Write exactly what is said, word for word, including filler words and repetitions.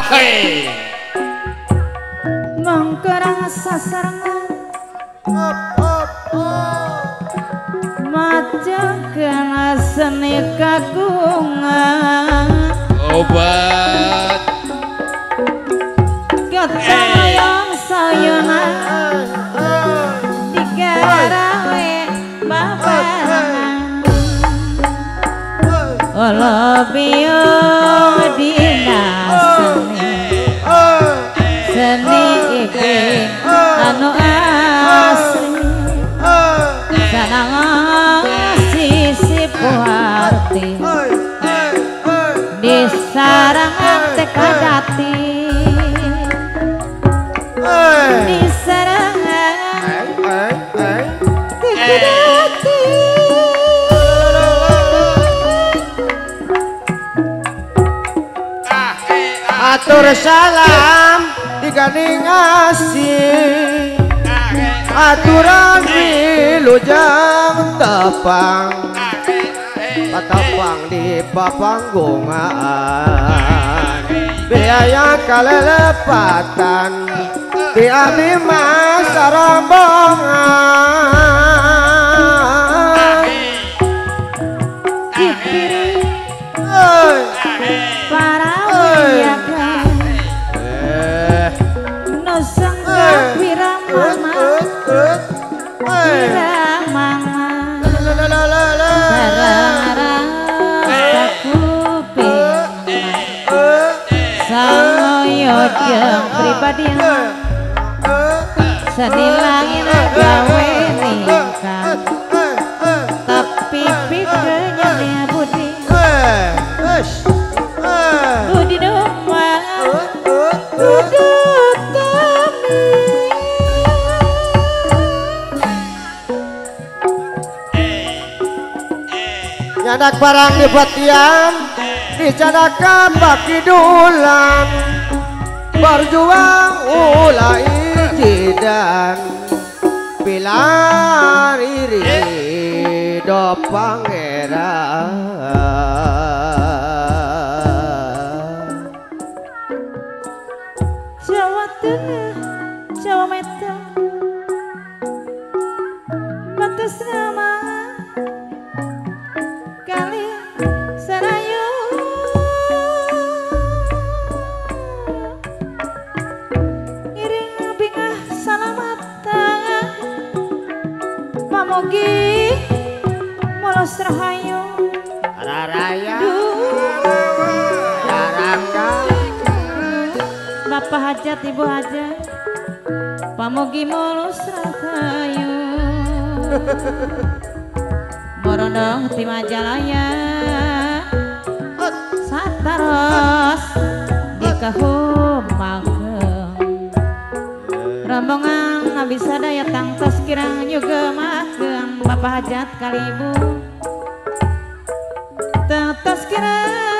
Hei. Mangkerang sasarangan macam kena seni kagungan obat ketayang sayunan digarawe babarangan olobio dina seni seni iki anu asli sanang sisip hati di sarangan tekadati di sarangan tekadati atur salam diganding ngasih aturan wilujeng tepang patapang di papanggungan biaya kalelepatan di abdi masa rombongan para wiyaga nusengga wiramana wiramana barang-barang sakuping sangoyo jeung pribadi senilangin gawe ningkat tapi pikirnya budi budi domba udut kami nyadak barang di batian dicanakan baki dulan berjuang ulai jidan pilar iri do pangeran Jawa Tengah Jawa Meta batas nama kali serayu iring bingah salamatan pamogi molos rahayu raraya rarangga Bapak hajat ibu hajat pamogi mulus rahayu morondong ti Majalaya sataros di kahumakeun rombongan nabi sadaya tangtos kirang juga makeun Bapak hajat kali ibu tangtos kirang